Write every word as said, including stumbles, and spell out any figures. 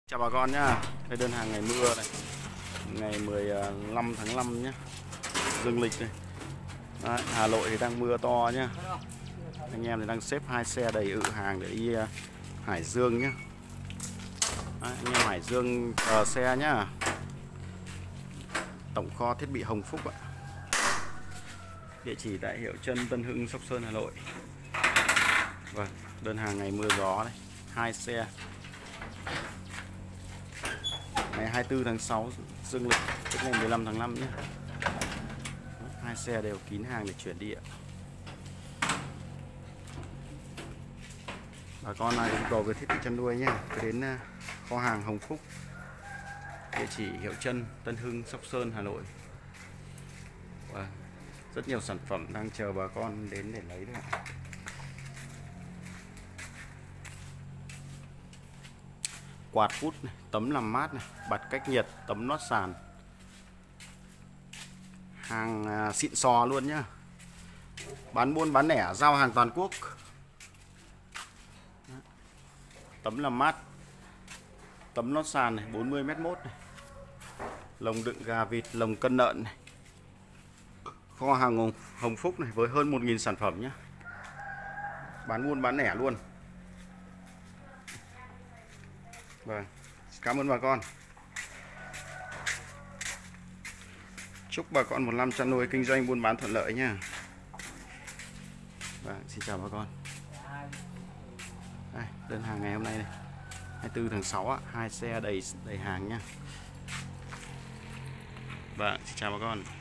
Chào bà con nhá. Đây đơn hàng ngày mưa này, ngày mười lăm tháng năm nhá, dương lịch này. Đấy, Hà Nội thì đang mưa to nhá. Anh em thì đang xếp hai xe đầy ự hàng để đi uh, Hải Dương nhá. Đấy, anh em Hải Dương chờ xe nhá. Tổng kho thiết bị Hồng Phúc ạ. Địa chỉ tại Hiệu Trân, Tân Hưng, Sóc Sơn, Hà Nội. Vâng, đơn hàng ngày mưa gió đây, hai xe. Ngày hai mươi tư tháng sáu dương lịch, tức ngày mười lăm tháng năm nhé. Hai xe đều kín hàng để chuyển đi ạ. Bà con nào yêu cầu về thiết bị chăn nuôi nhé, cứ đến kho hàng Hồng Phúc, địa chỉ Hiệu Trân, Tân Hưng, Sóc Sơn, Hà Nội. Và rất nhiều sản phẩm đang chờ bà con đến để lấy đấy ạ. Quạt hút này, tấm làm mát này, bật cách nhiệt, tấm lót sàn, hàng à, xịn sò luôn nhá. Bán buôn bán lẻ, giao hàng toàn quốc. Tấm làm mát, tấm lót sàn này, bốn mươi mét vuông này, lồng đựng gà vịt, lồng cân lợn này. Kho hàng Hồng, Hồng Phúc này với hơn một nghìn sản phẩm nhá. Bán buôn bán lẻ luôn. Vâng, cảm ơn bà con. Chúc bà con một năm chăn nuôi kinh doanh buôn bán thuận lợi nha. Vâng, xin chào bà con. Đây, đơn hàng ngày hôm nay này, hai mươi tư tháng sáu ạ, hai xe đầy đầy hàng nha. Vâng, xin chào bà con.